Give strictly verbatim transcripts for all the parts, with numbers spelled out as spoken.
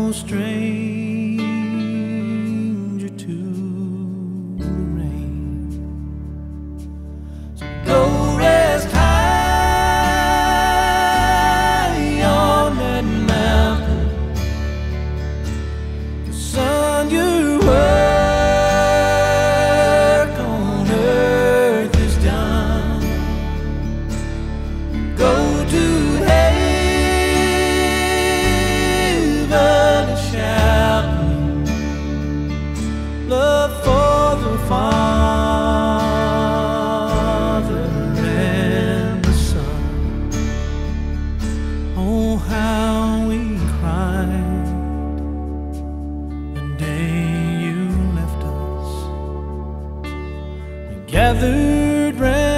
no stranger to the rain. So go rest high on that mountain. The sun, your work on earth is done. Go to love for the Father and the Son. Oh, how we cried the day you left us. We gathered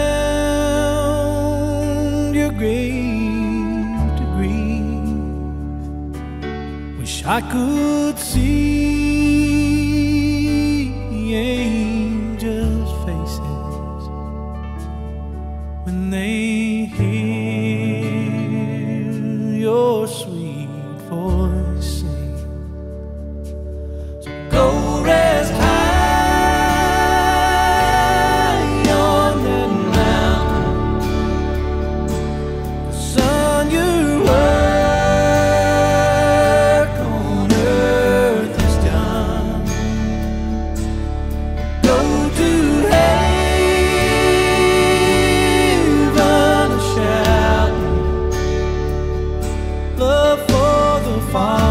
round your grave to grieve. Wish I could see angels' faces when they hear your sweet voice sing. So go rest high on that mountain. The sun, your work on earth is done. Go to heaven, shouting love for the Father.